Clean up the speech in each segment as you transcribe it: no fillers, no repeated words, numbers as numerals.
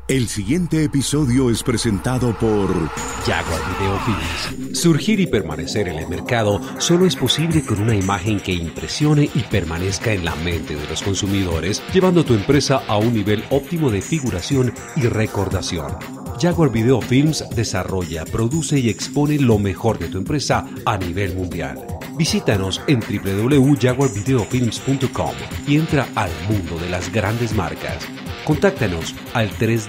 El siguiente episodio es presentado por Jaguar Video Films. Surgir y permanecer en el mercado solo es posible con una imagen que impresione y permanezca en la mente de los consumidores, llevando tu empresa a un nivel óptimo de figuración y recordación. Jaguar Video Films desarrolla, produce y expone lo mejor de tu empresa a nivel mundial. Visítanos en www.jaguarvideofilms.com y entra al mundo de las grandes marcas. Contáctanos al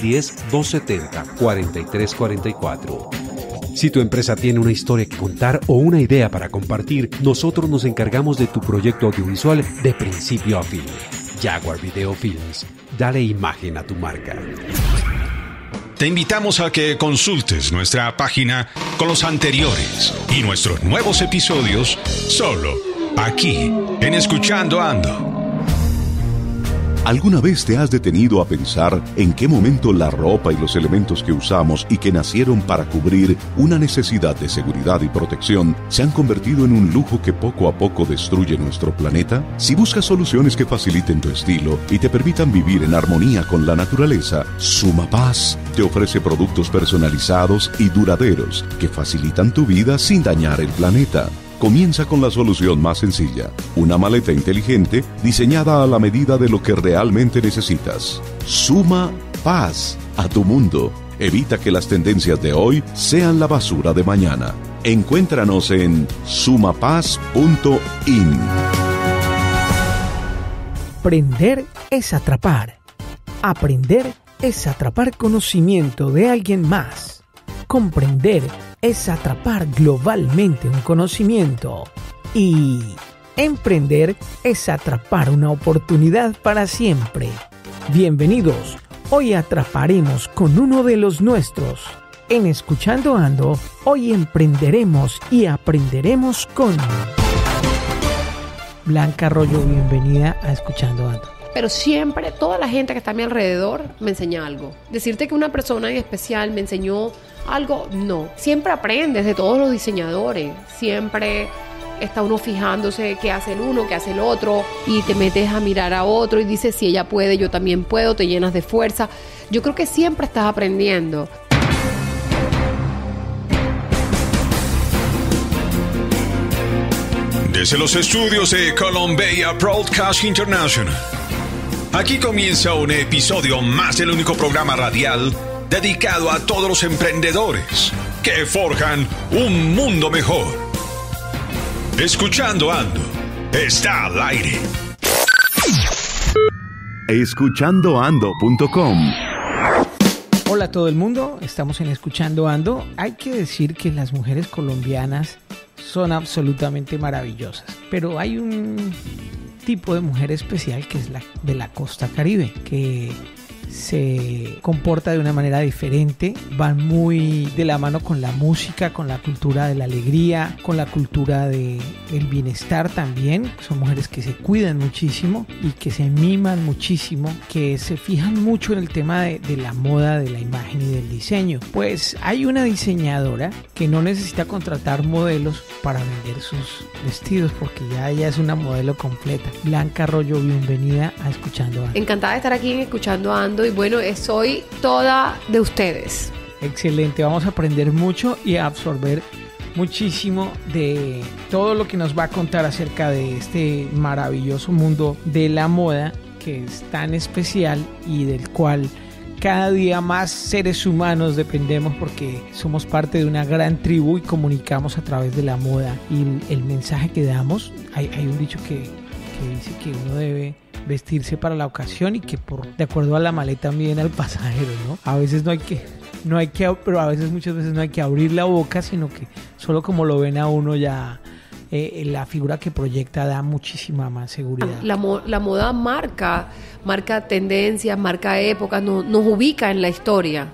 310-270-4344. Si tu empresa tiene una historia que contar o una idea para compartir, nosotros nos encargamos de tu proyecto audiovisual de principio a fin. Jaguar Video Films. Dale imagen a tu marca. Te invitamos a que consultes nuestra página con los anteriores y nuestros nuevos episodios solo aquí en Escuchando Ando. ¿Alguna vez te has detenido a pensar en qué momento la ropa y los elementos que usamos y que nacieron para cubrir una necesidad de seguridad y protección se han convertido en un lujo que poco a poco destruye nuestro planeta? Si buscas soluciones que faciliten tu estilo y te permitan vivir en armonía con la naturaleza, Suma Paz te ofrece productos personalizados y duraderos que facilitan tu vida sin dañar el planeta. Comienza con la solución más sencilla, una maleta inteligente diseñada a la medida de lo que realmente necesitas. Suma Paz a tu mundo. Evita que las tendencias de hoy sean la basura de mañana. Encuéntranos en sumapaz.in. Aprender es atrapar. Aprender es atrapar conocimiento de alguien más. Comprender es atrapar globalmente un conocimiento. Y emprender es atrapar una oportunidad para siempre. Bienvenidos. Hoy atraparemos con uno de los nuestros. En Escuchando Ando, hoy emprenderemos y aprenderemos con Blanca Arroyo. Bienvenida a Escuchando Ando. Pero siempre, toda la gente que está a mi alrededor me enseña algo. Decirte que una persona en especial me enseñó algo, no. Siempre aprendes de todos los diseñadores. Siempre está uno fijándose qué hace el uno, qué hace el otro. Y te metes a mirar a otro y dices, si ella puede, yo también puedo. Te llenas de fuerza. Yo creo que siempre estás aprendiendo. Desde los estudios de Columbia Broadcast International. Aquí comienza un episodio más del único programa radial dedicado a todos los emprendedores que forjan un mundo mejor. Escuchando Ando está al aire. Escuchandoando.com. Hola a todo el mundo, estamos en Escuchando Ando. Hay que decir que las mujeres colombianas son absolutamente maravillosas, pero hay un tipo de mujer especial que es la de la costa caribe, que se comporta de una manera diferente, van muy de la mano con la música, con la cultura de la alegría, con la cultura del bienestar también. Son mujeres que se cuidan muchísimo y que se miman muchísimo, que se fijan mucho en el tema de la moda, de la imagen y del diseño. Pues hay una diseñadora que no necesita contratar modelos para vender sus vestidos, porque ya ella es una modelo completa. Blanca Arroyo, bienvenida a Escuchando Ando. Encantada de estar aquí en Escuchando Ando y bueno, soy toda de ustedes. Excelente, vamos a aprender mucho y a absorber muchísimo de todo lo que nos va a contar acerca de este maravilloso mundo de la moda, que es tan especial y del cual cada día más seres humanos dependemos, porque somos parte de una gran tribu y comunicamos a través de la moda y el mensaje que damos. Hay un dicho que dice que uno debe vestirse para la ocasión y que de acuerdo a la maleta también al pasajero, ¿no? A veces pero a veces, muchas veces no hay que abrir la boca, sino que solo como lo ven a uno ya, la figura que proyecta da muchísima más seguridad. La moda marca tendencias, marca épocas, nos ubica en la historia.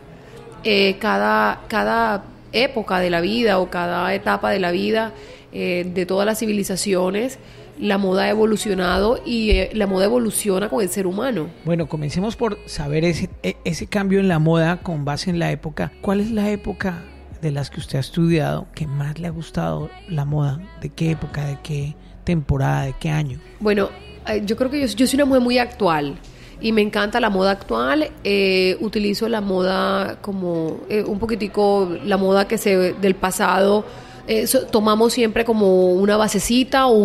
Cada época de la vida o cada etapa de la vida de todas las civilizaciones, la moda ha evolucionado y la moda evoluciona con el ser humano. Bueno, comencemos por saber ese cambio en la moda con base en la época. ¿Cuál es la época de las que usted ha estudiado que más le ha gustado la moda? ¿De qué época, de qué temporada, de qué año? Bueno, yo creo que yo soy una mujer muy actual. y me encanta la moda actual. Utilizo la moda como un poquitico, la moda del pasado. Tomamos siempre como una basecita o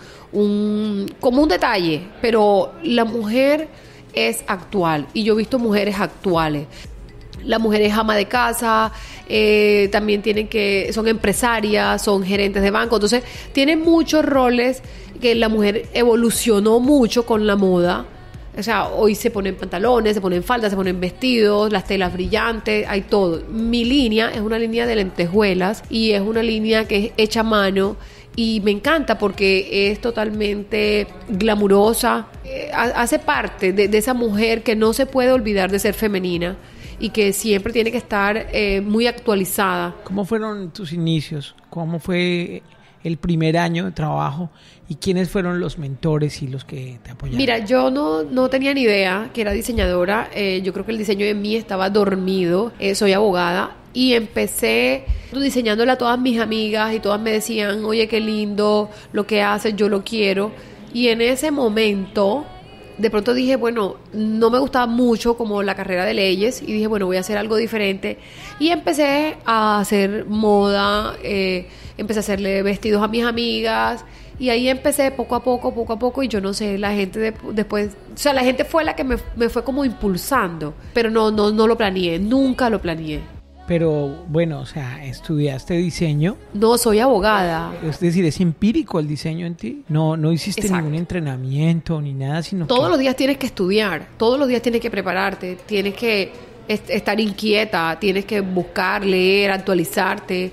como un detalle, pero la mujer es actual y yo he visto mujeres actuales. La mujer es ama de casa, también son empresarias, son gerentes de banco, entonces tienen muchos roles que la mujer evolucionó mucho con la moda. O sea, hoy se ponen pantalones, se ponen faldas, se ponen vestidos, las telas brillantes, hay todo. Mi línea es una línea de lentejuelas y es una línea que es hecha a mano y me encanta porque es totalmente glamurosa. Hace parte de esa mujer que no se puede olvidar de ser femenina y que siempre tiene que estar muy actualizada. ¿Cómo fueron tus inicios? ¿Cómo fue el primer año de trabajo? ¿Y quiénes fueron los mentores y los que te apoyaron? Mira, yo no tenía ni idea que era diseñadora. Yo creo que el diseño de mí estaba dormido. Soy abogada y empecé diseñándole a todas mis amigas y todas me decían, oye, qué lindo lo que haces, yo lo quiero. Y en ese momento, de pronto dije, bueno, no me gustaba mucho como la carrera de leyes y dije, bueno, voy a hacer algo diferente. Y empecé a hacer moda, empecé a hacerle vestidos a mis amigas. Y ahí empecé poco a poco, y yo no sé, la gente después, o sea, la gente fue la que me fue como impulsando, pero no lo planeé, nunca lo planeé. Pero bueno, o sea, ¿estudiaste diseño? No, soy abogada. Es decir, ¿es empírico el diseño en ti? No hiciste Exacto. ningún entrenamiento ni nada, sino todos los días tienes que estudiar, todos los días tienes que prepararte, tienes que estar inquieta, tienes que buscar, leer, actualizarte,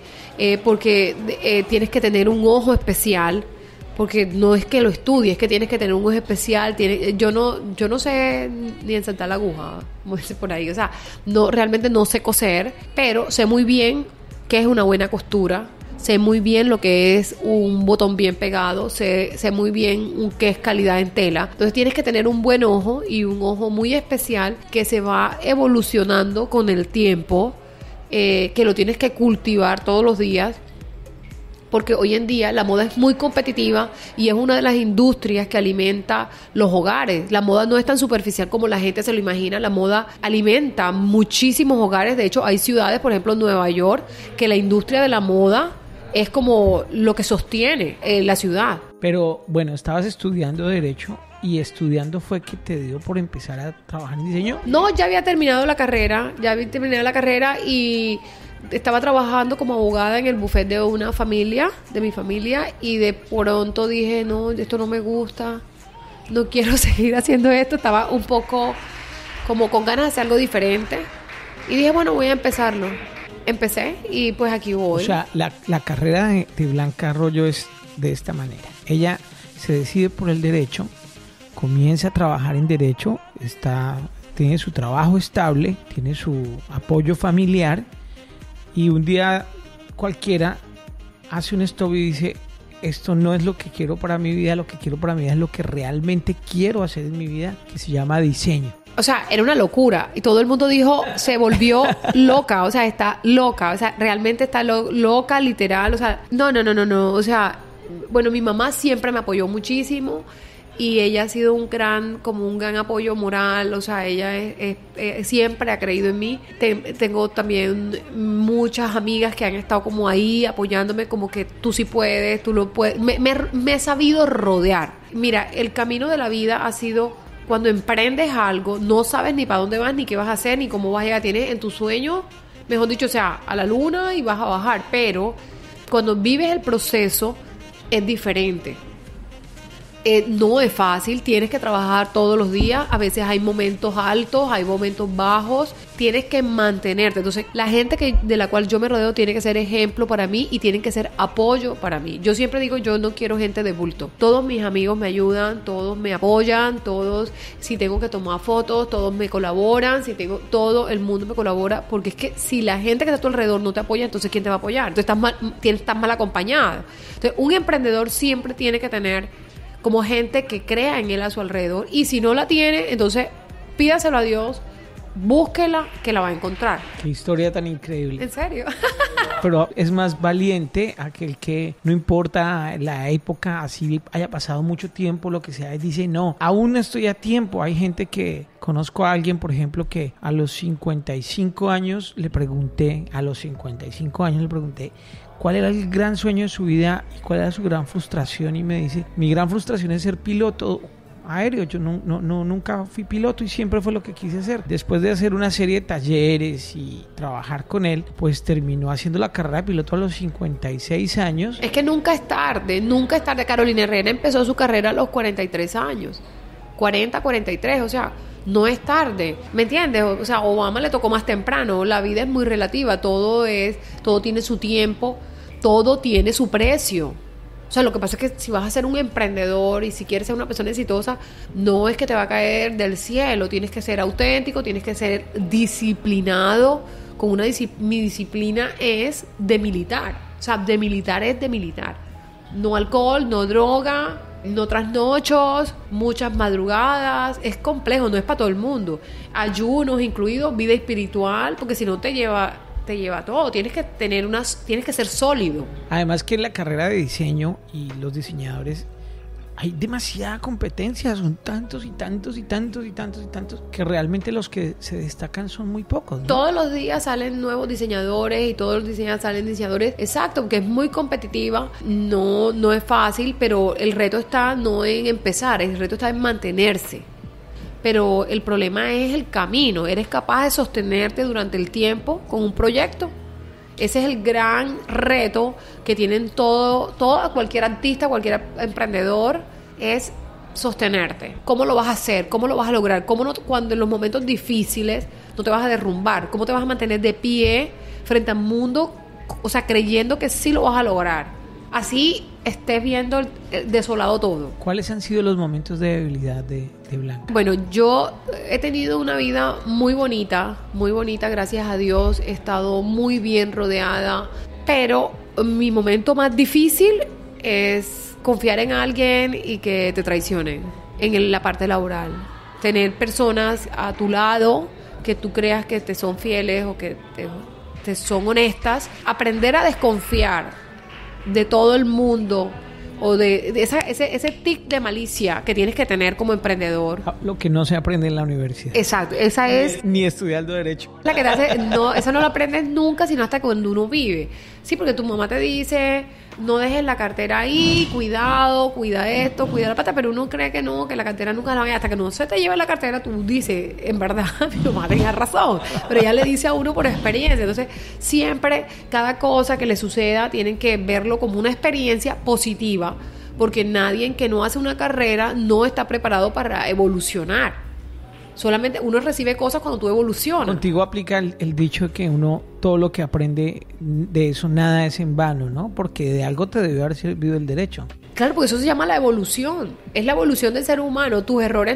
porque tienes que tener un ojo especial. Porque no es que lo estudies, es que tienes que tener un ojo especial. Yo no sé ni ensartar la aguja, como dice por ahí. O sea, realmente no sé coser, pero sé muy bien qué es una buena costura. Sé muy bien lo que es un botón bien pegado. Sé muy bien qué es calidad en tela. Entonces tienes que tener un buen ojo y un ojo muy especial que se va evolucionando con el tiempo, que lo tienes que cultivar todos los días. Porque hoy en día la moda es muy competitiva y es una de las industrias que alimenta los hogares. La moda no es tan superficial como la gente se lo imagina. La moda alimenta muchísimos hogares. De hecho, hay ciudades, por ejemplo, Nueva York, que la industria de la moda es como lo que sostiene la ciudad. Pero bueno, estabas estudiando Derecho y estudiando fue que te dio por empezar a trabajar en diseño. No, ya había terminado la carrera, y estaba trabajando como abogada en el buffet de mi familia, y de pronto dije, no, esto no me gusta, no quiero seguir haciendo esto. Estaba un poco como con ganas de hacer algo diferente y dije, bueno, voy a empezarlo. Empecé y pues aquí voy. O sea, la carrera de Blanca Arroyo es de esta manera. Ella se decide por el derecho, comienza a trabajar en derecho, tiene su trabajo estable, tiene su apoyo familiar. Y un día cualquiera hace un stop y dice, esto no es lo que quiero para mi vida, lo que quiero para mi vida es lo que realmente quiero hacer en mi vida, que se llama diseño. O sea, era una locura y todo el mundo dijo, se volvió loca, o sea, está loca, o sea, realmente está loca, literal, o sea, no, o sea, bueno, mi mamá siempre me apoyó muchísimo. Y ella ha sido un gran apoyo moral, o sea, ella siempre ha creído en mí. Tengo también muchas amigas que han estado como ahí apoyándome, como que tú sí puedes, tú lo puedes. Me he sabido rodear. Mira, el camino de la vida ha sido, cuando emprendes algo, no sabes ni para dónde vas, ni qué vas a hacer, ni cómo vas a llegar. Tienes en tus sueños, mejor dicho, o sea, a la luna y vas a bajar. Pero cuando vives el proceso, es diferente. No es fácil, tienes que trabajar todos los días, a veces hay momentos altos, hay momentos bajos, tienes que mantenerte. Entonces, la gente de la cual yo me rodeo tiene que ser ejemplo para mí y tienen que ser apoyo para mí. Yo siempre digo, yo no quiero gente de bulto. Todos mis amigos me ayudan, todos me apoyan, todos, si tengo que tomar fotos, todos me colaboran, todo el mundo me colabora, porque es que si la gente que está a tu alrededor no te apoya, entonces ¿quién te va a apoyar? Entonces estás mal acompañada. Entonces, un emprendedor siempre tiene que tener como gente que crea en él a su alrededor, y si no la tiene, entonces pídaselo a Dios, búsquela que la va a encontrar. Qué historia tan increíble. ¿En serio? Pero es más valiente aquel que no importa la época, así haya pasado mucho tiempo, lo que sea, y dice, no, aún no estoy a tiempo. Hay gente que, conozco a alguien, por ejemplo, que a los 55 años le pregunté, cuál era el gran sueño de su vida y cuál era su gran frustración, y me dice, mi gran frustración es ser piloto aéreo. Yo nunca fui piloto y siempre fue lo que quise hacer. Después de hacer una serie de talleres y trabajar con él, pues terminó haciendo la carrera de piloto a los 56 años. Es que nunca es tarde. Carolina Herrera empezó su carrera a los 43 años. 43, o sea, no es tarde, ¿me entiendes? O sea, a Obama le tocó más temprano. La vida es muy relativa, todo tiene su tiempo, todo tiene su precio. O sea, lo que pasa es que si vas a ser un emprendedor y si quieres ser una persona exitosa, no es que te va a caer del cielo. Tienes que ser auténtico, tienes que ser disciplinado. Mi disciplina es de militar. O sea, de militar es de militar. No alcohol, no droga, no trasnochos, muchas madrugadas. Es complejo, no es para todo el mundo. Ayunos incluidos, vida espiritual, porque si no te lleva todo. Tienes que ser sólido. Además que en la carrera de diseño y los diseñadores hay demasiada competencia, son tantos que realmente los que se destacan son muy pocos, ¿no? Todos los días salen nuevos diseñadores y todos los días salen diseñadores, exacto, porque es muy competitiva, no es fácil, pero el reto está no en empezar, el reto está en mantenerse. Pero el problema es el camino. ¿Eres capaz de sostenerte durante el tiempo con un proyecto? Ese es el gran reto que tienen cualquier artista, cualquier emprendedor, es sostenerte. ¿Cómo lo vas a hacer? ¿Cómo lo vas a lograr? Cuando en los momentos difíciles no te vas a derrumbar? ¿Cómo te vas a mantener de pie frente al mundo? O sea, creyendo que sí lo vas a lograr. Así estés viendo desolado todo. ¿Cuáles han sido los momentos de debilidad de Blanca? Bueno, yo he tenido una vida muy bonita, gracias a Dios. He estado muy bien rodeada, pero mi momento más difícil es confiar en alguien y que te traicionen en la parte laboral. Tener personas a tu lado que tú creas que te son fieles o que te son honestas. Aprender a desconfiar de todo el mundo o de ese tic de malicia que tienes que tener como emprendedor. Lo que no se aprende en la universidad. Exacto, esa es... Ni estudiando Derecho. La que te hace... No, eso no lo aprendes nunca, sino hasta cuando uno vive. Sí, porque tu mamá te dice, no dejes la cartera ahí, cuidado, cuida esto, cuida la pata, pero uno cree que no, que la cartera nunca la vaya. Hasta que no se te lleve la cartera, tú dices, en verdad, mi mamá tenía razón. Pero ella le dice a uno por experiencia. Entonces, siempre, cada cosa que le suceda, tienen que verlo como una experiencia positiva, porque nadie que no hace una carrera no está preparado para evolucionar. Solamente uno recibe cosas cuando tú evolucionas. Contigo aplica el dicho que uno, todo lo que aprende de eso, nada es en vano, ¿no? Porque de algo te debió haber servido el derecho. Claro, porque eso se llama la evolución. Es la evolución del ser humano. Tus errores,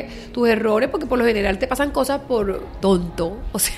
porque por lo general te pasan cosas por tonto,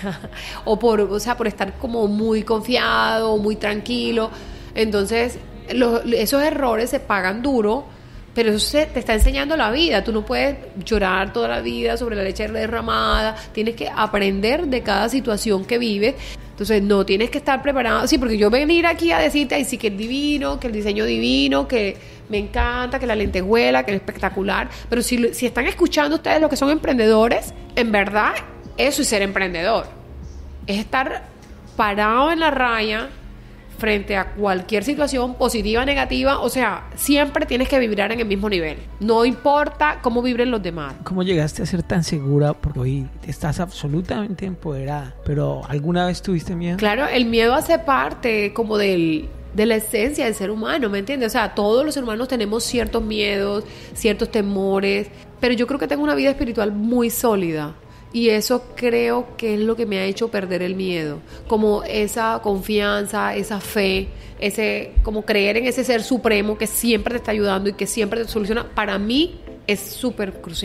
por estar como muy confiado, muy tranquilo. Entonces, esos errores se pagan duro. Pero eso te está enseñando la vida. Tú no puedes llorar toda la vida sobre la leche derramada. Tienes que aprender de cada situación que vives. Entonces, no tienes que estar preparado. Sí, porque yo venir aquí a decirte, ay, sí, que es divino, que el diseño divino, que me encanta, que la lentejuela, que es espectacular. Pero si están escuchando ustedes los que son emprendedores, en verdad, eso es ser emprendedor. Es estar parado en la raya frente a cualquier situación positiva, negativa. O sea, siempre tienes que vibrar en el mismo nivel. No importa cómo vibren los demás. ¿Cómo llegaste a ser tan segura? Porque hoy estás absolutamente empoderada. ¿Pero alguna vez tuviste miedo? Claro, el miedo hace parte como de la esencia del ser humano, ¿me entiendes? O sea, todos los seres humanos tenemos ciertos miedos, ciertos temores. Pero yo creo que tengo una vida espiritual muy sólida. Y eso creo que es lo que me ha hecho perder el miedo, como esa confianza, esa fe, como creer en ese ser supremo que siempre te está ayudando y que siempre te soluciona. Para mí es súper crucial.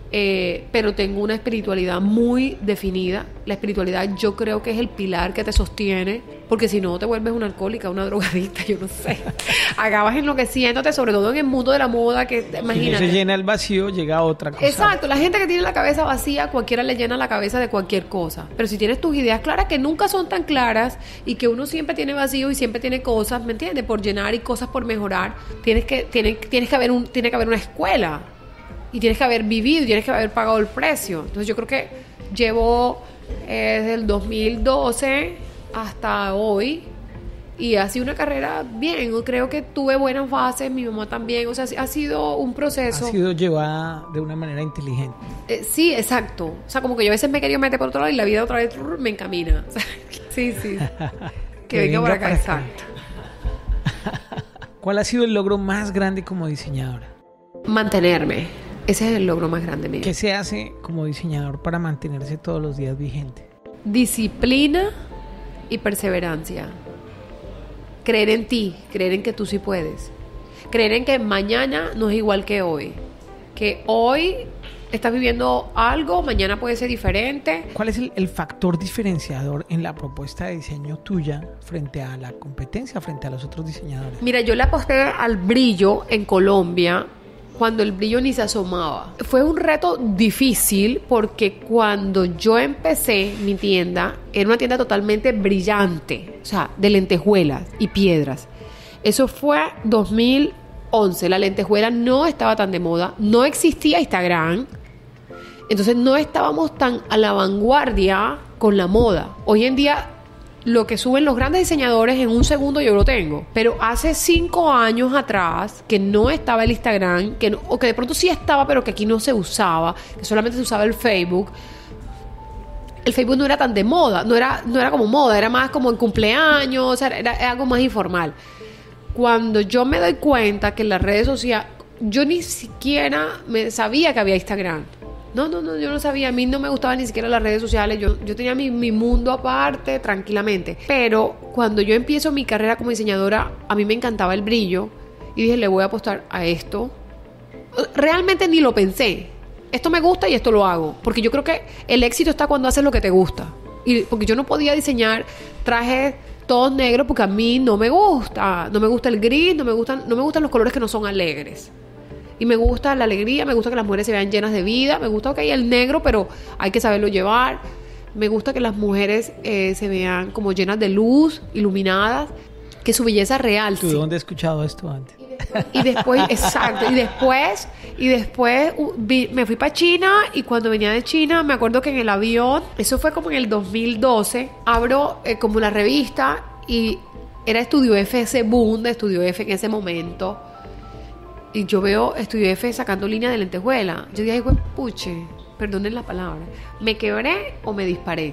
pero tengo una espiritualidad muy definida. La espiritualidad yo creo que es el pilar que te sostiene, porque si no te vuelves una alcohólica, una drogadicta, yo no sé. Acabas enloqueciéndote, sobre todo en el mundo de la moda, que imagínate. Si no se llena el vacío, llega otra cosa. Exacto, la gente que tiene la cabeza vacía, cualquiera le llena la cabeza de cualquier cosa. Pero si tienes tus ideas claras, que nunca son tan claras, y que uno siempre tiene vacío y siempre tiene cosas, ¿me entiendes? Por llenar y cosas por mejorar, tiene que haber una escuela. Y tienes que haber vivido, y tienes que haber pagado el precio. Entonces yo creo que llevo desde el 2012 hasta hoy, y ha sido una carrera bien. Yo creo que tuve buenas fases, mi mamá también. O sea, ha sido un proceso. Ha sido llevada de una manera inteligente. Sí, exacto. O sea, como que yo a veces me he querido meter por otro lado y la vida otra vez me encamina. O sea, sí. Que venga por acá, exacto. ¿Cuál ha sido el logro más grande como diseñadora? Mantenerme. Ese es el logro más grande mío. ¿Qué se hace como diseñador para mantenerse todos los días vigente? Disciplina y perseverancia. Creer en ti, creer en que tú sí puedes. Creer en que mañana no es igual que hoy. Que hoy estás viviendo algo, mañana puede ser diferente. ¿Cuál es el factor diferenciador en la propuesta de diseño tuya frente a la competencia, frente a los otros diseñadores? Mira, yo le aposté al brillo en Colombia cuando el brillo ni se asomaba. Fue un reto difícil porque cuando yo empecé mi tienda, era una tienda totalmente brillante, o sea, de lentejuelas y piedras. Eso fue 2011. La lentejuela no estaba tan de moda, no existía Instagram, entonces no estábamos tan a la vanguardia con la moda. Hoy en día lo que suben los grandes diseñadores en un segundo yo lo tengo, pero hace 5 años atrás que no estaba el Instagram, o que de pronto sí estaba pero que aquí no se usaba, que solamente se usaba el Facebook no era tan de moda, no era como moda, era más como en cumpleaños, o sea, era algo más informal. Cuando yo me doy cuenta que en las redes sociales, yo ni siquiera sabía que había Instagram. No, yo no sabía. A mí no me gustaban ni siquiera las redes sociales. Yo tenía mi mundo aparte, tranquilamente. Pero cuando yo empiezo mi carrera como diseñadora, a mí me encantaba el brillo. Y dije, le voy a apostar a esto. Realmente ni lo pensé. Esto me gusta y esto lo hago. Porque yo creo que el éxito está cuando haces lo que te gusta. Y porque yo no podía diseñar trajes todos negros porque a mí no me gusta. No me gusta el gris, no me gustan los colores que no son alegres. Y me gusta la alegría, me gusta que las mujeres se vean llenas de vida, me gusta que hay el negro, pero hay que saberlo llevar. Me gusta que las mujeres se vean como llenas de luz, iluminadas, que su belleza real. ¿Tú de dónde has escuchado esto antes? Y después, exacto, y después me fui para China, y cuando venía de China, me acuerdo que en el avión, eso fue como en el 2012, abro como la revista, y era Estudio F, ese boom de Estudio F en ese momento. Y yo veo Estudio F sacando líneas de lentejuela. Yo dije, ay, güey, puche, perdonen la palabra. ¿Me quebré o me disparé?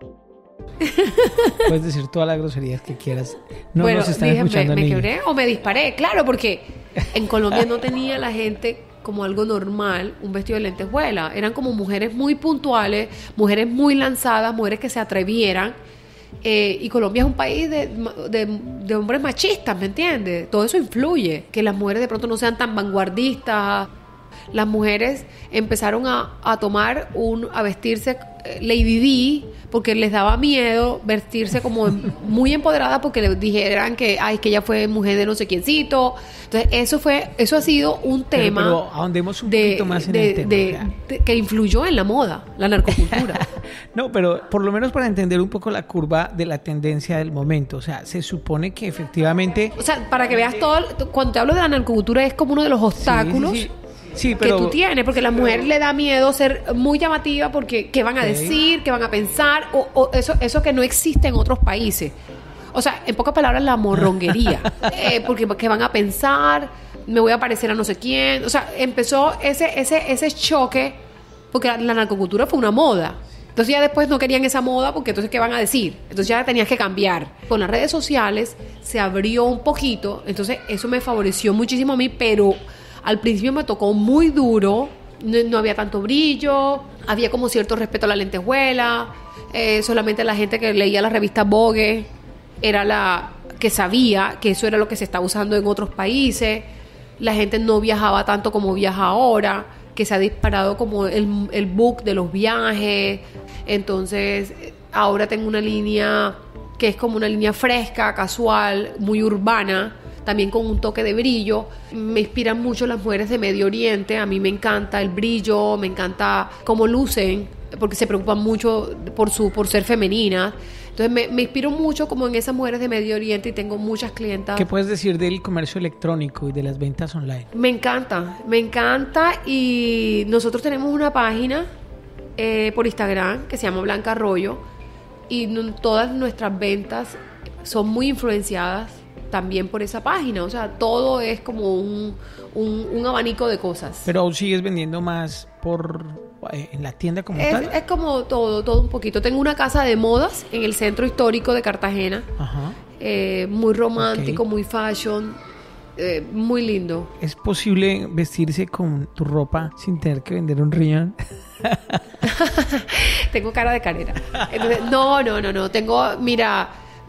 Puedes decir todas las groserías que quieras. No bueno, nos están escuchando ¿me niños. quebré o me disparé? Claro, porque en Colombia no tenía la gente como algo normal un vestido de lentejuela. Eran como mujeres muy puntuales, mujeres muy lanzadas, mujeres que se atrevieran. Y Colombia es un país de hombres machistas, ¿me entiendes? Todo eso influye, que las mujeres de pronto no sean tan vanguardistas. Las mujeres empezaron a vestirse Lady D porque les daba miedo vestirse como muy empoderada porque les dijeran que ella fue mujer de no sé quiéncito. Entonces eso ha sido un tema, pero ahondemos un poquito más en el tema, que influyó en la moda, la narcocultura. No, pero por lo menos para entender un poco la curva de la tendencia del momento. O sea, se supone que efectivamente... O sea, para que veas cuando te hablo de la narcocultura es como uno de los obstáculos... Sí, pero... que tú tienes, porque a la mujer le da miedo ser muy llamativa porque qué van a decir, qué van a pensar, o eso que no existe en otros países. O sea, en pocas palabras, la morronguería. Porque qué van a pensar, me voy a parecer a no sé quién. O sea, empezó ese choque, porque la narcocultura fue una moda. Entonces ya después no querían esa moda porque entonces ¿qué van a decir? Entonces ya tenías que cambiar. Con las redes sociales se abrió un poquito, entonces eso me favoreció muchísimo a mí, pero... Al principio me tocó muy duro, no había tanto brillo, había como cierto respeto a la lentejuela, solamente la gente que leía la revista Vogue era la que sabía que eso era lo que se estaba usando en otros países, la gente no viajaba tanto como viaja ahora, que se ha disparado como el book de los viajes. Entonces, ahora tengo una línea que es como una línea fresca, casual, muy urbana, también con un toque de brillo. Me inspiran mucho las mujeres de Medio Oriente. A mí me encanta el brillo, me encanta cómo lucen, porque se preocupan mucho por ser femeninas. Entonces me inspiro mucho como en esas mujeres de Medio Oriente y tengo muchas clientas. ¿Qué puedes decir del comercio electrónico y de las ventas online? Me encanta y nosotros tenemos una página por Instagram que se llama Blanca Arroyo y todas nuestras ventas son muy influenciadas también por esa página. O sea, todo es como un abanico de cosas. Pero aún sigues vendiendo más en la tienda como tal. Es como todo un poquito. Tengo una casa de modas en el centro histórico de Cartagena. Ajá. Muy romántico, Okay. muy fashion, muy lindo. ¿Es posible vestirse con tu ropa sin tener que vender un riñón? Tengo cara de carera. Entonces, no. Mira,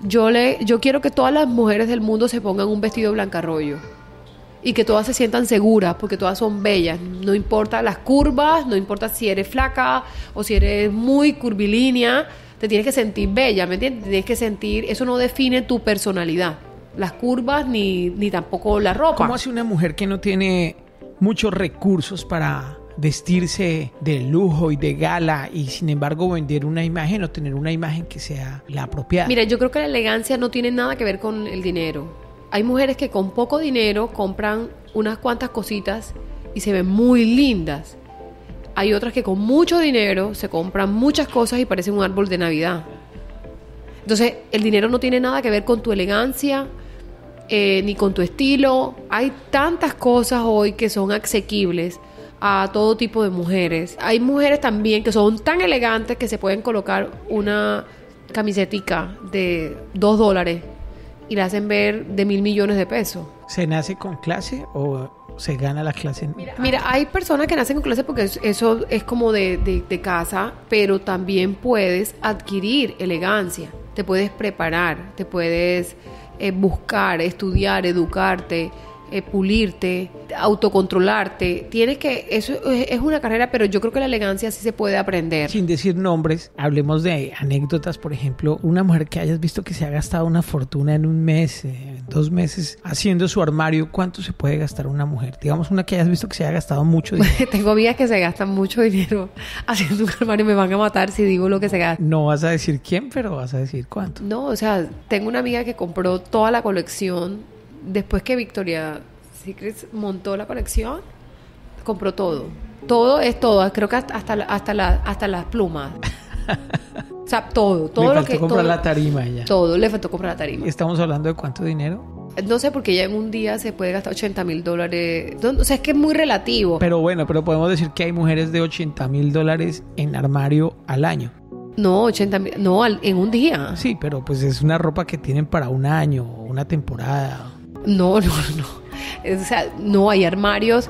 yo quiero que todas las mujeres del mundo se pongan un vestido Blanca Arroyo. Y que todas se sientan seguras, porque todas son bellas. No importa las curvas, no importa si eres flaca o si eres muy curvilínea, te tienes que sentir bella, ¿me entiendes? Tienes que sentir, eso no define tu personalidad. Las curvas ni tampoco la ropa. ¿Cómo hace una mujer que no tiene muchos recursos para vestirse de lujo y de gala y sin embargo vender una imagen o tener una imagen que sea la apropiada? Mira, yo creo que la elegancia no tiene nada que ver con el dinero. Hay mujeres que con poco dinero compran unas cuantas cositas y se ven muy lindas. Hay otras que con mucho dinero se compran muchas cosas y parecen un árbol de Navidad. Entonces, el dinero no tiene nada que ver con tu elegancia, ni con tu estilo. Hay tantas cosas hoy que son asequibles a todo tipo de mujeres. Hay mujeres también que son tan elegantes que se pueden colocar una camisetica de $2 y la hacen ver de 1.000 millones de pesos. ¿Se nace con clase o se gana la clase? Mira, hay personas que nacen con clase porque eso es como de casa, pero también puedes adquirir elegancia. Te puedes preparar, te puedes buscar, estudiar, educarte, pulirte, autocontrolarte. Eso es una carrera, pero yo creo que la elegancia sí se puede aprender. Sin decir nombres, hablemos de anécdotas. Por ejemplo, una mujer que hayas visto que se ha gastado una fortuna en un mes, 2 meses, haciendo su armario. ¿Cuánto se puede gastar una mujer? Digamos, una que hayas visto que se haya gastado mucho dinero. Tengo amigas que se gastan mucho dinero haciendo un armario. Me van a matar si digo lo que se gasta. No vas a decir quién, pero vas a decir cuánto. No, o sea, tengo una amiga que compró toda la colección. Después que Victoria's Secret montó la colección, compró todo. Todo es todo. Creo que hasta las plumas. O sea, todo le lo faltó que comprar todo, la tarima ya. todo le faltó comprar la tarima. Estamos hablando de cuánto dinero. No sé, porque ella en un día se puede gastar $80,000. O sea, es que es muy relativo. Pero bueno, podemos decir que hay mujeres de $80,000 en armario al año. No, 80,000, no, en un día. Sí, pero pues es una ropa que tienen para un año o una temporada. No. O sea, no, hay armarios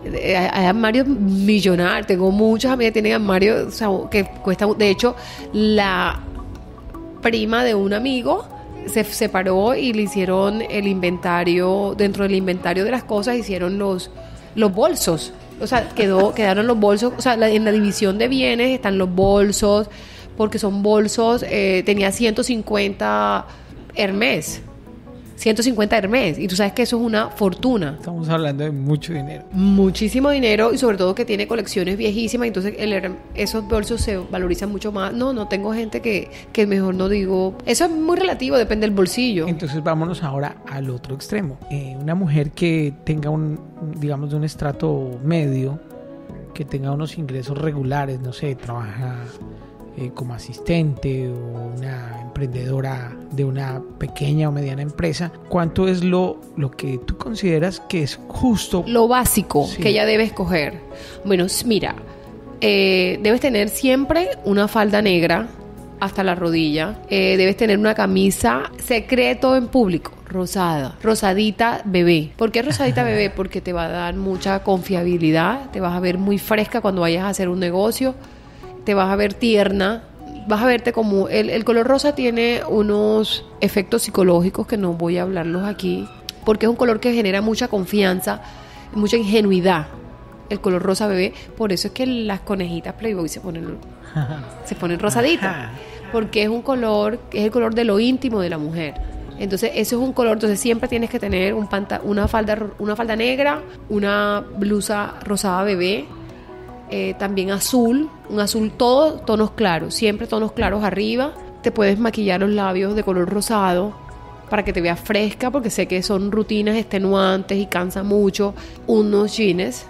millonarios. Tengo muchas amigas que tienen armarios, o sea, que cuestan. De hecho, la prima de un amigo se separó y le hicieron el inventario. Dentro del inventario de las cosas hicieron los bolsos. O sea, quedaron los bolsos. O sea, en la división de bienes están los bolsos, porque son bolsos. Tenía 150 Hermès. 150 Hermès. Y tú sabes que eso es una fortuna. Estamos hablando de mucho dinero. Muchísimo dinero, y sobre todo que tiene colecciones viejísimas. Entonces esos bolsos se valorizan mucho más. No tengo gente que mejor no digo. Eso es muy relativo, depende del bolsillo. Entonces vámonos ahora al otro extremo. Una mujer que tenga digamos, de un estrato medio, que tenga unos ingresos regulares, no sé, trabaja como asistente o una emprendedora de una pequeña o mediana empresa, ¿cuánto es lo que tú consideras que es justo? Lo básico, sí, que ella debe escoger. Bueno, mira, debes tener siempre una falda negra hasta la rodilla. Debes tener una camisa secreto en público, rosadita bebé. ¿Por qué rosadita bebé? Porque te va a dar mucha confiabilidad, te vas a ver muy fresca cuando vayas a hacer un negocio, te vas a ver tierna, vas a verte como... El color rosa tiene unos efectos psicológicos que no voy a hablarlos aquí, porque es un color que genera mucha confianza, mucha ingenuidad. el color rosa bebé. Por eso es que las conejitas Playboy se ponen rosaditas, porque es el color de lo íntimo de la mujer. Entonces eso es un color, entonces siempre tienes que tener una falda negra, una blusa rosada bebé, también azul, un azul, todos tonos claros, siempre tonos claros arriba. Te puedes maquillar los labios de color rosado para que te veas fresca, porque sé que son rutinas extenuantes y cansan mucho. Unos jeans,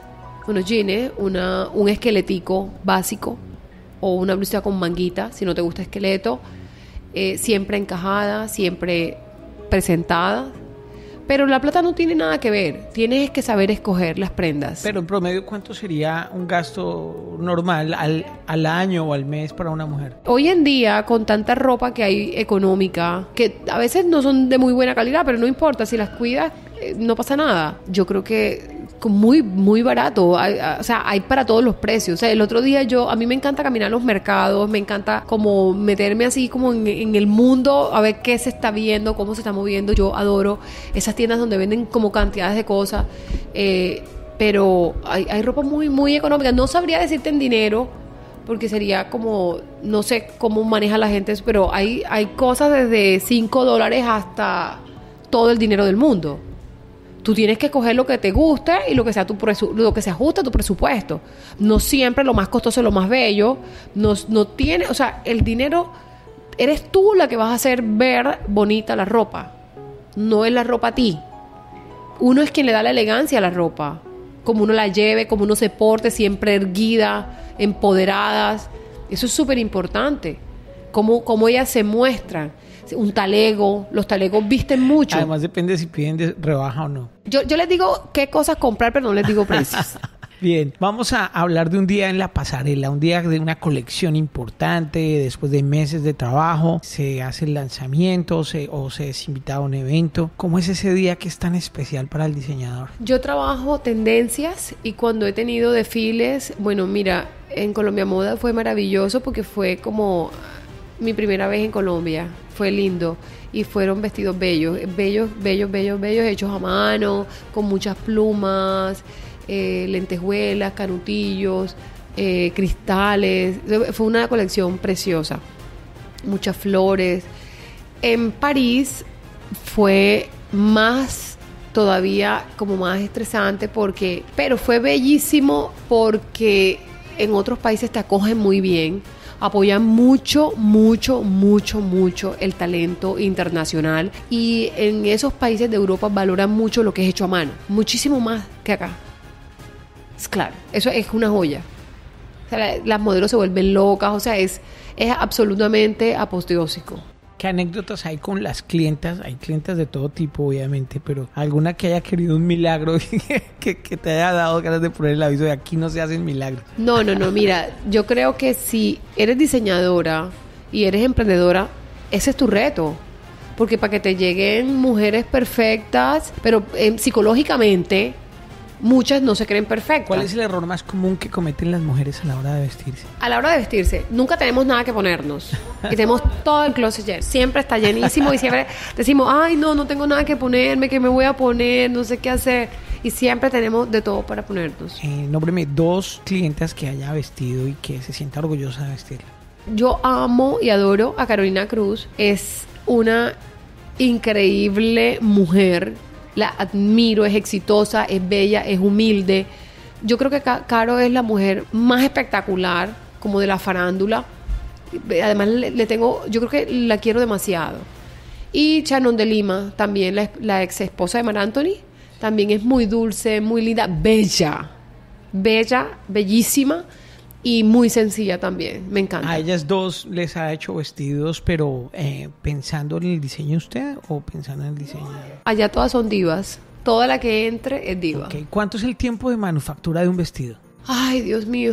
un esqueletico básico o una blusa con manguita, si no te gusta esqueleto, siempre encajada, siempre presentada. Pero la plata no tiene nada que ver, tienes que saber escoger las prendas. Pero en promedio, ¿cuánto sería un gasto normal al año o al mes para una mujer? Hoy en día, con tanta ropa que hay económica, que a veces no son de muy buena calidad, pero no importa, si las cuidas, no pasa nada. Yo creo que muy, muy barato, hay para todos los precios. O sea, el otro día a mí me encanta caminar los mercados, me encanta como meterme así como en el mundo, a ver qué se está viendo, cómo se está moviendo. Yo adoro esas tiendas donde venden como cantidades de cosas, pero hay ropa muy, muy económica. No sabría decirte en dinero, porque sería como, no sé cómo maneja la gente, pero hay cosas desde $5 hasta todo el dinero del mundo. Tú tienes que coger lo que te guste y lo que se ajuste a tu presupuesto. No siempre lo más costoso es lo más bello. No tiene, o sea, el dinero, eres tú la que vas a hacer ver bonita la ropa. No es la ropa a ti. Uno es quien le da la elegancia a la ropa. Como uno la lleve, como uno se porte, siempre erguida, empoderadas. Eso es súper importante. Cómo ellas se muestran. Un talego, los talegos visten mucho. Además depende si piden de rebaja o no. Yo les digo qué cosas comprar, pero no les digo precios. Bien, vamos a hablar de un día en la pasarela, un día de una colección importante, después de meses de trabajo, se hace el lanzamiento o se es invitado a un evento. ¿Cómo es ese día que es tan especial para el diseñador? Yo trabajo tendencias y cuando he tenido desfiles, bueno, mira, en Colombia Moda fue maravilloso porque fue como mi primera vez en Colombia. Fue lindo y fueron vestidos bellos, hechos a mano, con muchas plumas, lentejuelas, canutillos, cristales. Fue una colección preciosa, muchas flores. En París fue más todavía como más estresante pero fue bellísimo porque en otros países te acogen muy bien. Apoyan mucho el talento internacional y en esos países de Europa valoran mucho lo que es hecho a mano, muchísimo más que acá. Es claro, eso es una joya. O sea, las modelos se vuelven locas, o sea, es absolutamente apoteósico. ¿Qué anécdotas hay con las clientas? Hay clientas de todo tipo, obviamente, pero alguna que haya querido un milagro que te haya dado ganas de poner el aviso de aquí no se hacen milagros. No, mira, yo creo que si eres diseñadora y eres emprendedora, ese es tu reto. Porque para que te lleguen mujeres perfectas, pero psicológicamente muchas no se creen perfectas. ¿Cuál es el error más común que cometen las mujeres a la hora de vestirse? A la hora de vestirse, nunca tenemos nada que ponernos. Y tenemos todo el closet lleno. Siempre está llenísimo y siempre decimos, ay, no tengo nada que ponerme, ¿qué me voy a poner? No sé qué hacer. Y siempre tenemos de todo para ponernos. Nómbreme 2 clientas que haya vestido y que se sienta orgullosa de vestirla. Yo amo y adoro a Carolina Cruz. Es una increíble mujer. La admiro, es exitosa, es bella, es humilde. Yo creo que Caro es la mujer más espectacular como de la farándula. Además yo creo que la quiero demasiado. Y Shannon de Lima, también la ex esposa de Mar Anthony, también es muy dulce, muy linda, bella, bellísima y muy sencilla también. Me encanta. A ellas 2 les ha hecho vestidos, pero ¿pensando en el diseño usted o pensando en el diseño? Allá todas son divas. Toda la que entre es diva. Okay. ¿Cuánto es el tiempo de manufactura de un vestido? Ay, Dios mío.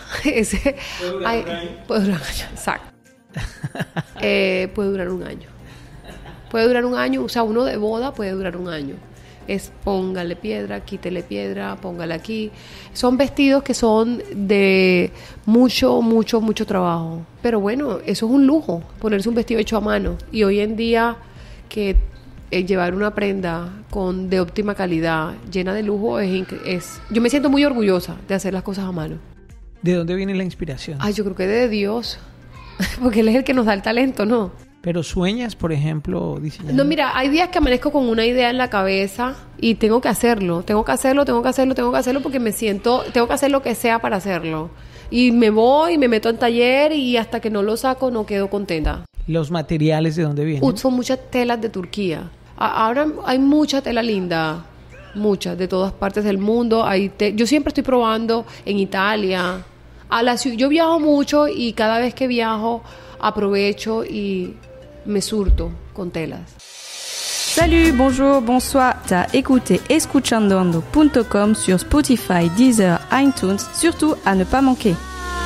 Puede durar un año, exacto. Puede durar un año. Puede durar un año, o sea, uno de boda puede durar un año. Es póngale piedra, quítele piedra, póngale aquí. Son vestidos que son de mucho trabajo. Pero bueno, eso es un lujo, ponerse un vestido hecho a mano. Y hoy en día que llevar una prenda de óptima calidad, llena de lujo, yo me siento muy orgullosa de hacer las cosas a mano. ¿De dónde viene la inspiración? Yo creo que de Dios, porque Él es el que nos da el talento, ¿no? Pero sueñas, por ejemplo, diseñando. No, mira, hay días que amanezco con una idea en la cabeza y tengo que hacerlo porque me siento, tengo que hacer lo que sea para hacerlo. Y me voy, me meto en taller y hasta que no lo saco no quedo contenta. ¿Los materiales de dónde vienen? Son muchas telas de Turquía. Ahora hay mucha tela linda, muchas, de todas partes del mundo. Yo siempre estoy probando en Italia. Yo viajo mucho y cada vez que viajo aprovecho y me surto con telas. Salut, bonjour, bonsoir. T'as écouté escuchandoando.com sur Spotify, Deezer, iTunes. Surtout à ne pas manquer.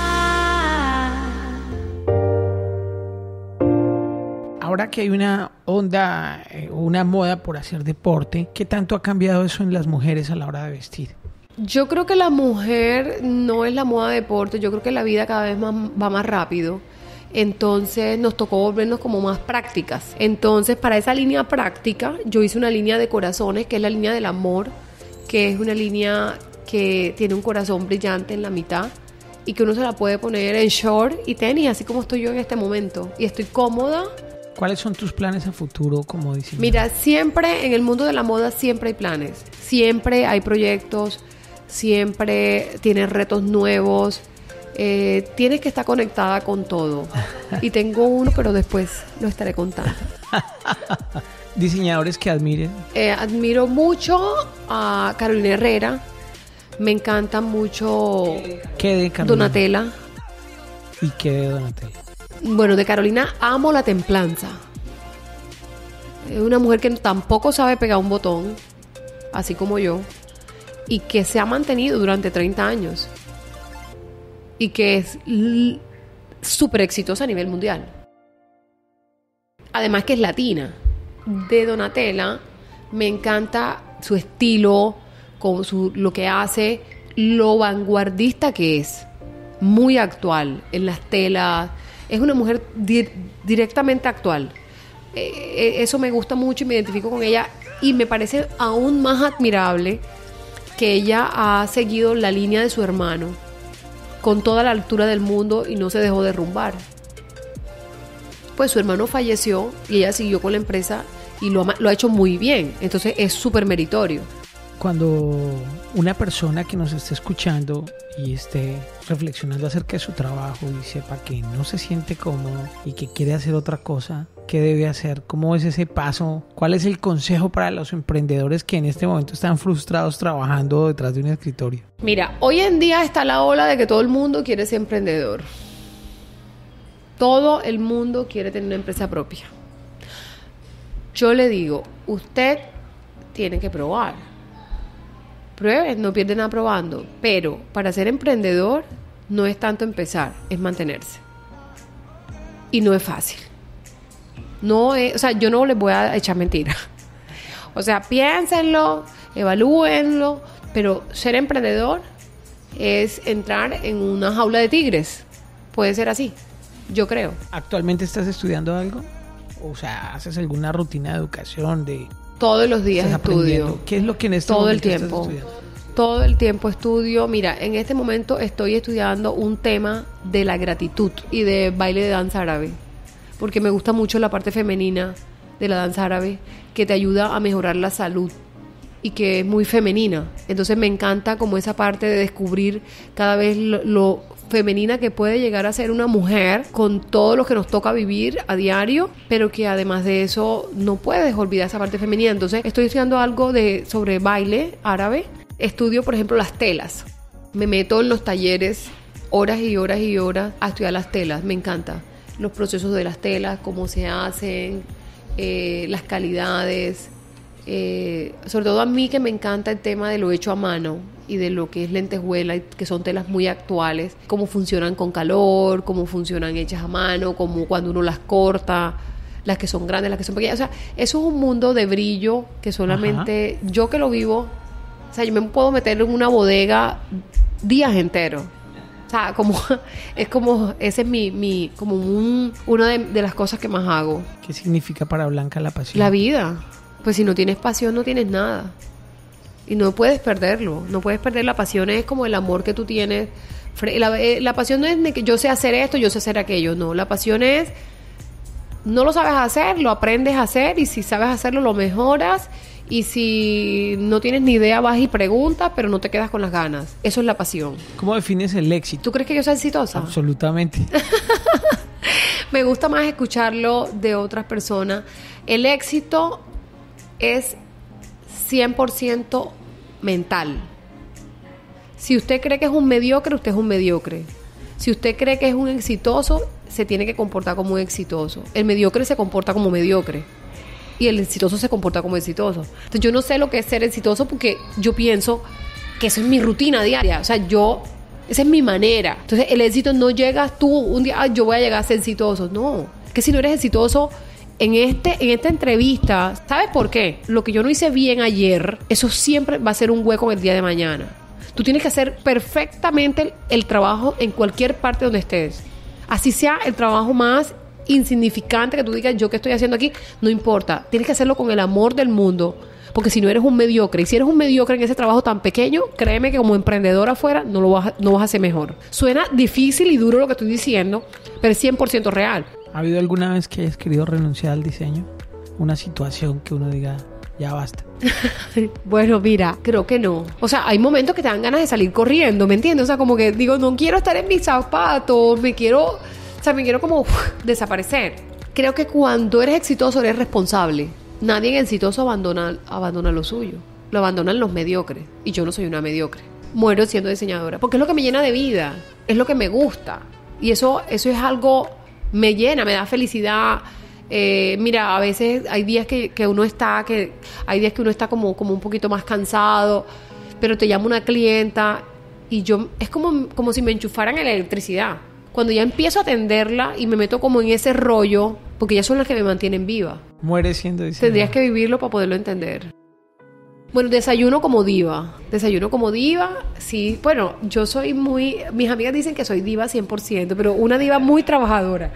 Ahora que hay una onda, una moda por hacer deporte, ¿qué tanto ha cambiado eso en las mujeres a la hora de vestir? Yo creo que la mujer no es la moda de deporte. Yo creo que la vida cada vez va más rápido. Entonces nos tocó volvernos como más prácticas. Entonces para esa línea práctica yo hice una línea de corazones, que es la línea del amor, que es una línea que tiene un corazón brillante en la mitad y que uno se la puede poner en short y tenis, así como estoy yo en este momento, y estoy cómoda. ¿Cuáles son tus planes a futuro como diseñadora? Mira, siempre en el mundo de la moda siempre hay planes, siempre hay proyectos, siempre tienes retos nuevos. Tienes que estar conectada con todo. Y tengo uno, pero después lo estaré contando. ¿Diseñadores que admiren? Admiro mucho a Carolina Herrera. Me encanta mucho ¿Qué de Carolina? Donatella. ¿Y qué de Donatella? Bueno, de Carolina amo la templanza. Es una mujer que tampoco sabe pegar un botón, así como yo, y que se ha mantenido durante 30 años. Y que es súper exitosa a nivel mundial. Además que es latina. De Donatella me encanta su estilo, lo que hace, lo vanguardista que es. Muy actual en las telas. Es una mujer directamente actual. Eso me gusta mucho y me identifico con ella. Y me parece aún más admirable que ella ha seguido la línea de su hermano con toda la altura del mundo y no se dejó derrumbar. Pues su hermano falleció y ella siguió con la empresa y lo ha hecho muy bien. Entonces es súper meritorio. Cuando una persona que nos esté escuchando y esté reflexionando acerca de su trabajo y sepa que no se siente cómodo y que quiere hacer otra cosa, ¿qué debe hacer? ¿Cómo es ese paso? ¿Cuál es el consejo para los emprendedores que en este momento están frustrados trabajando detrás de un escritorio? Mira, hoy en día está la ola de que todo el mundo quiere ser emprendedor. Todo el mundo quiere tener una empresa propia. Yo le digo, usted tiene que probar. Prueben, no pierden nada probando. Pero para ser emprendedor no es tanto empezar, es mantenerse. Y no es fácil. Yo no les voy a echar mentiras. O sea, piénsenlo, evalúenlo, pero ser emprendedor es entrar en una jaula de tigres. Puede ser así, yo creo. ¿Actualmente estás estudiando algo? O sea, ¿haces alguna rutina de educación de...? Todos los días estudio. ¿Qué es lo que en este momento estás estudiando? Todo el tiempo estudio. Mira, en este momento estoy estudiando un tema de la gratitud y de baile de danza árabe, porque me gusta mucho la parte femenina de la danza árabe, que te ayuda a mejorar la salud y que es muy femenina. Entonces me encanta como esa parte de descubrir cada vez lo femenina que puede llegar a ser una mujer con todo lo que nos toca vivir a diario, pero que además de eso no puedes olvidar esa parte femenina. Entonces estoy estudiando algo sobre baile árabe. Estudio, por ejemplo, las telas. Me meto en los talleres horas y horas y horas a estudiar las telas. Me encanta los procesos de las telas, cómo se hacen, las calidades. Sobre todo a mí, que me encanta el tema de lo hecho a mano y de lo que es lentejuela, que son telas muy actuales, cómo funcionan con calor, cómo funcionan hechas a mano, cómo cuando uno las corta, las que son grandes, las que son pequeñas. O sea, eso es un mundo de brillo que solamente yo que lo vivo, o sea, yo me puedo meter en una bodega días enteros. O sea, ese es una de las cosas que más hago. ¿Qué significa para Blanca la pasión? La vida. Pues si no tienes pasión, no tienes nada. Y no puedes perderlo. No puedes perder la pasión. Es como el amor que tú tienes. La pasión no es de que yo sé hacer esto, yo sé hacer aquello. No, la pasión es... No lo sabes hacer, lo aprendes a hacer. Y si sabes hacerlo, lo mejoras. Y si no tienes ni idea, vas y preguntas, pero no te quedas con las ganas. Eso es la pasión. ¿Cómo defines el éxito? ¿Tú crees que yo soy exitosa? Absolutamente. Me gusta más escucharlo de otras personas. El éxito es 100% mental. Si usted cree que es un mediocre, usted es un mediocre. Si usted cree que es un exitoso, se tiene que comportar como un exitoso. El mediocre se comporta como mediocre. Y el exitoso se comporta como exitoso. Entonces yo no sé lo que es ser exitoso porque yo pienso que eso es mi rutina diaria. O sea, esa es mi manera. Entonces el éxito no llegas tú un día, yo voy a llegar a ser exitoso. No, que si no eres exitoso en esta entrevista, ¿sabes por qué? Lo que yo no hice bien ayer, eso siempre va a ser un hueco en el día de mañana. Tú tienes que hacer perfectamente el trabajo en cualquier parte donde estés. Así sea el trabajo más insignificante que tú digas, yo qué estoy haciendo aquí, no importa. Tienes que hacerlo con el amor del mundo, porque si no eres un mediocre, y si eres un mediocre en ese trabajo tan pequeño, créeme que como emprendedor afuera no vas a hacer mejor. Suena difícil y duro lo que estoy diciendo, pero es 100% real. ¿Ha habido alguna vez que hayas querido renunciar al diseño? Una situación que uno diga, ya basta. Bueno, mira, creo que no. O sea, hay momentos que te dan ganas de salir corriendo, ¿me entiendes? O sea, como que digo, no quiero estar en mis zapatos, me quiero como desaparecer. Creo que cuando eres exitoso eres responsable. Nadie exitoso abandona lo suyo. Lo abandonan los mediocres. Y yo no soy una mediocre. Muero siendo diseñadora. Porque es lo que me llena de vida. Es lo que me gusta. Y eso es algo... Me llena, me da felicidad. Mira, a veces hay días que uno está... hay días que uno está como un poquito más cansado. Pero te llama una clienta. Y yo... Es como si me enchufaran en la electricidad. Cuando ya empiezo a atenderla y me meto como en ese rollo, porque ellas son las que me mantienen viva. Mueres siendo diseñadora. Tendrías que vivirlo para poderlo entender. Bueno, desayuno como diva, sí. Bueno, yo soy mis amigas dicen que soy diva 100%, pero una diva muy trabajadora.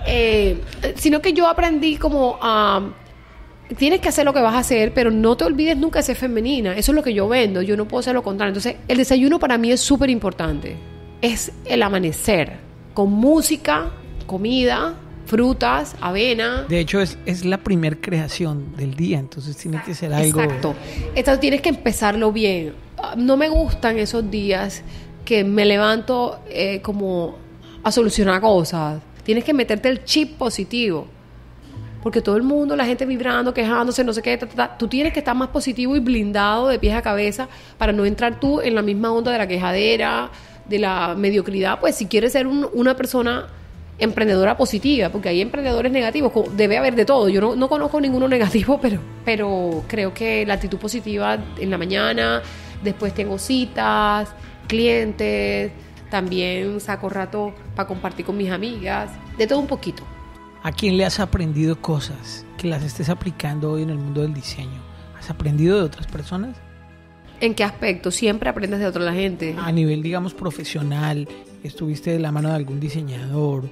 Sino que yo aprendí como a... Tienes que hacer lo que vas a hacer, pero no te olvides nunca de ser femenina. Eso es lo que yo vendo, yo no puedo hacer lo contrario. Entonces, el desayuno para mí es súper importante. Es el amanecer. Con música, comida, frutas, avena. De hecho, es la primer creación del día, entonces tiene que ser algo... Exacto. Entonces tienes que empezarlo bien. No me gustan esos días que me levanto como a solucionar cosas. Tienes que meterte el chip positivo. Porque todo el mundo, la gente vibrando, quejándose, no sé qué, tú tienes que estar más positivo y blindado de pies a cabeza para no entrar tú en la misma onda de la quejadera, de la mediocridad. Pues si quieres ser una persona emprendedora positiva, porque hay emprendedores negativos, debe haber de todo. Yo no conozco ninguno negativo, pero creo que la actitud positiva en la mañana, después tengo citas, clientes, también saco rato para compartir con mis amigas, de todo un poquito. ¿A quién le has aprendido cosas que las estés aplicando hoy en el mundo del diseño? ¿Has aprendido de otras personas? ¿En qué aspecto? Siempre aprendes de otra gente. A nivel, digamos, profesional, ¿estuviste de la mano de algún diseñador?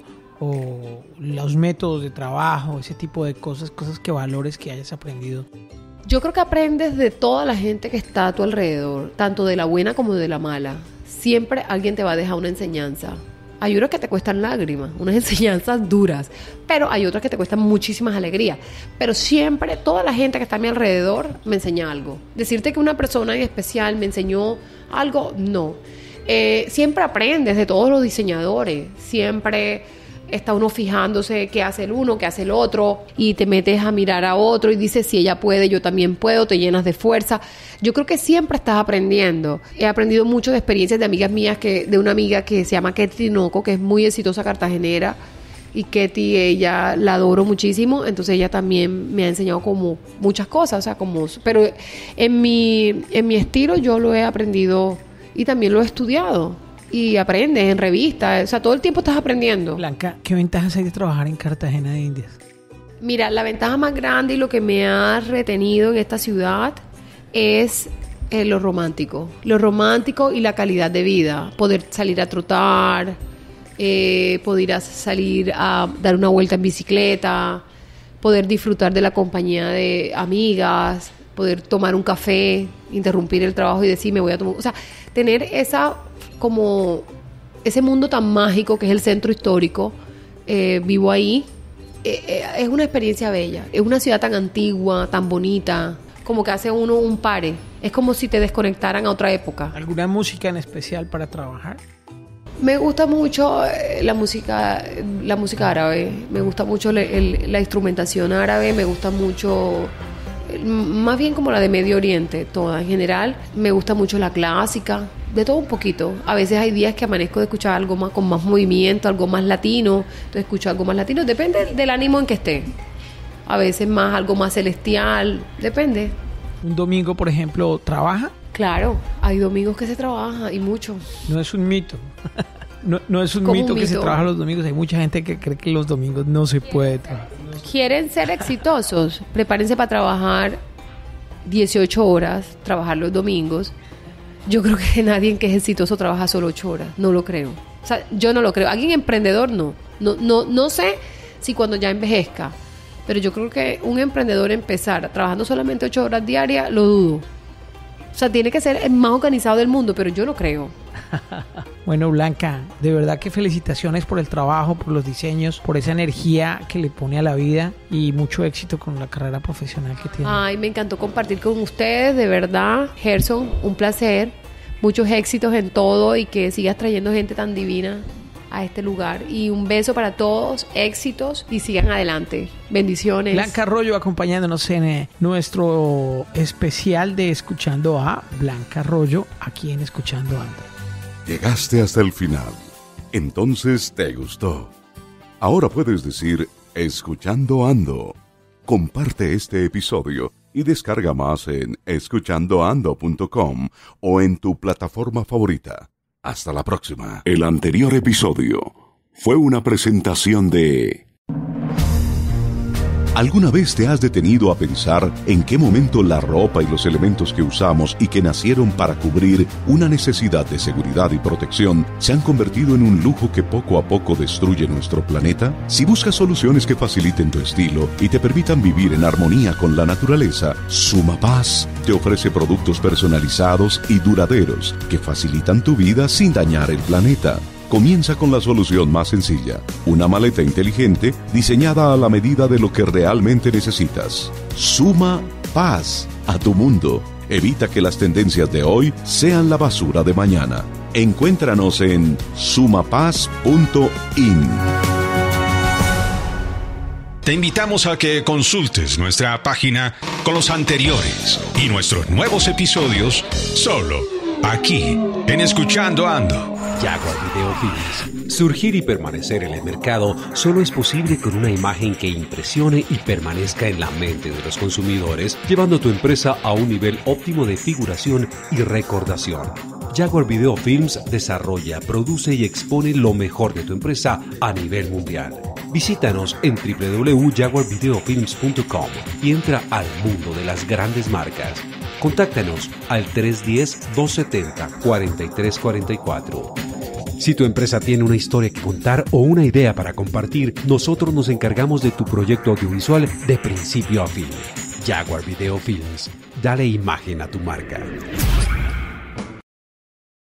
O los métodos de trabajo, ese tipo de cosas que valores que hayas aprendido. Yo creo que aprendes de toda la gente que está a tu alrededor, tanto de la buena como de la mala. Siempre alguien te va a dejar una enseñanza. Hay unas que te cuestan lágrimas, unas enseñanzas duras, pero hay otras que te cuestan muchísimas alegrías. Pero siempre, toda la gente que está a mi alrededor me enseña algo. Decirte que una persona en especial me enseñó algo, no. Siempre aprendes de todos los diseñadores, siempre está uno fijándose qué hace el uno, qué hace el otro, y te metes a mirar a otro y dices, si ella puede, yo también puedo, te llenas de fuerza. Yo creo que siempre estás aprendiendo. He aprendido mucho de experiencias de amigas mías, de una amiga que se llama Ketty Tinoco, que es muy exitosa cartagenera, y Ketty, ella la adoro muchísimo, entonces ella también me ha enseñado como muchas cosas, o sea, pero en mi estilo yo lo he aprendido y también lo he estudiado. Y aprendes en revistas, o sea, todo el tiempo estás aprendiendo. Blanca, ¿qué ventajas hay de trabajar en Cartagena de Indias? Mira, la ventaja más grande y lo que me ha retenido en esta ciudad es lo romántico. Lo romántico y la calidad de vida. Poder salir a trotar, poder salir a dar una vuelta en bicicleta, poder disfrutar de la compañía de amigas, poder tomar un café, interrumpir el trabajo y decir me voy a tomar... O sea, tener ese mundo tan mágico que es el centro histórico, vivo ahí, es una experiencia bella. Es una ciudad tan antigua, tan bonita, como que hace uno un pare. Es como si te desconectaran a otra época. ¿Alguna música en especial para trabajar? Me gusta mucho la música árabe, me gusta mucho la instrumentación árabe, me gusta mucho, más bien como la de Medio Oriente, toda en general. Me gusta mucho la clásica, de todo un poquito. A veces hay días que amanezco de escuchar algo más con más movimiento, algo más latino, entonces escucho algo más latino, depende del ánimo en que esté. A veces más algo más celestial, depende. Un domingo, por ejemplo, ¿trabaja? Claro, hay domingos que se trabaja y mucho. No es un mito. No es un mito que se trabaja los domingos. Hay mucha gente que cree que los domingos no se puede trabajar. ¿Quieren ser exitosos? Prepárense para trabajar 18 horas, trabajar los domingos. Yo creo que nadie que es exitoso trabaja solo 8 horas. No lo creo. O sea, yo no lo creo. Alguien emprendedor, no. No sé si cuando ya envejezca. Pero yo creo que un emprendedor empezar trabajando solamente 8 horas diarias, lo dudo. O sea, tiene que ser el más organizado del mundo, pero yo no creo. Bueno, Blanca, de verdad que felicitaciones por el trabajo, por los diseños, por esa energía que le pone a la vida y mucho éxito con la carrera profesional que tiene. Ay, me encantó compartir con ustedes, de verdad. Gerson, un placer. Muchos éxitos en todo y que sigas trayendo gente tan divina a este lugar. Y un beso para todos, éxitos y sigan adelante. Bendiciones. Blanca Arroyo acompañándonos en nuestro especial de Escuchando a Blanca Arroyo, aquí en Escuchando Ando. Llegaste hasta el final. Entonces te gustó. Ahora puedes decir Escuchando Ando. Comparte este episodio y descarga más en escuchandoando.com o en tu plataforma favorita. Hasta la próxima. El anterior episodio fue una presentación de... ¿Alguna vez te has detenido a pensar en qué momento la ropa y los elementos que usamos y que nacieron para cubrir una necesidad de seguridad y protección se han convertido en un lujo que poco a poco destruye nuestro planeta? Si buscas soluciones que faciliten tu estilo y te permitan vivir en armonía con la naturaleza, Suma Paz te ofrece productos personalizados y duraderos que facilitan tu vida sin dañar el planeta. Comienza con la solución más sencilla, una maleta inteligente diseñada a la medida de lo que realmente necesitas. Suma Paz a tu mundo. Evita que las tendencias de hoy sean la basura de mañana. Encuéntranos en sumapaz.in. Te invitamos a que consultes nuestra página con los anteriores y nuestros nuevos episodios solo aquí en Escuchando Ando. Jaguar Video Films. Surgir y permanecer en el mercado solo es posible con una imagen que impresione y permanezca en la mente de los consumidores, llevando tu empresa a un nivel óptimo de figuración y recordación. Jaguar Video Films desarrolla, produce y expone lo mejor de tu empresa a nivel mundial. Visítanos en www.jaguarvideofilms.com y entra al mundo de las grandes marcas. Contáctanos al 310-270-4344. Si tu empresa tiene una historia que contar o una idea para compartir, nosotros nos encargamos de tu proyecto audiovisual de principio a fin. Jaguar Video Films. Dale imagen a tu marca.